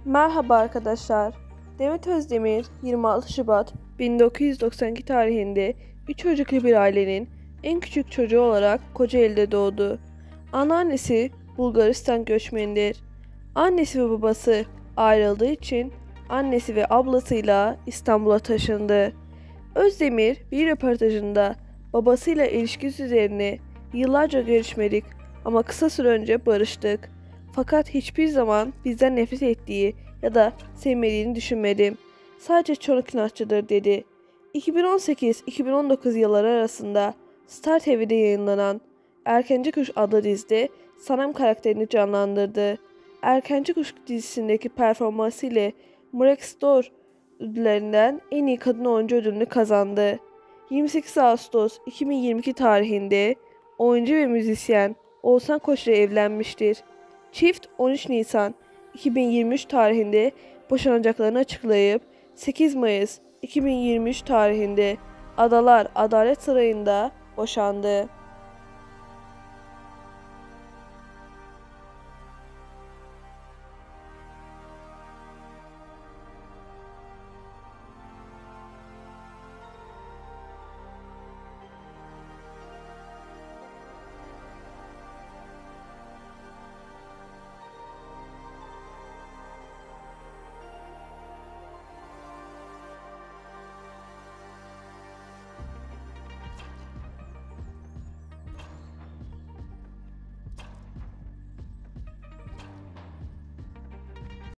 Merhaba arkadaşlar. Demet Özdemir 26 Şubat 1992 tarihinde 3 çocuklu bir ailenin en küçük çocuğu olarak Kocaeli'de doğdu. Anneannesi Bulgaristan göçmenidir. Annesi ve babası ayrıldığı için annesi ve ablasıyla İstanbul'a taşındı. Özdemir bir röportajında babasıyla ilişkisi üzerine yıllarca görüşmedik ama kısa süre önce barıştık. Fakat hiçbir zaman bizden nefret ettiği ya da sevmediğini düşünmedim. Sadece çok inatçıdır dedi. 2018-2019 yılları arasında Star TV'de yayınlanan Erkenci Kuş adlı dizide Sanem karakterini canlandırdı. Erkenci Kuş dizisindeki performansı ile Murex Dor ödüllerinden en iyi kadın oyuncu ödülünü kazandı. 28 Ağustos 2022 tarihinde oyuncu ve müzisyen Oğuzhan Koç ile evlenmiştir. Çift 13 Nisan 2023 tarihinde boşanacaklarını açıklayıp 8 Mayıs 2023 tarihinde Adalar Adalet Sarayı'nda boşandı.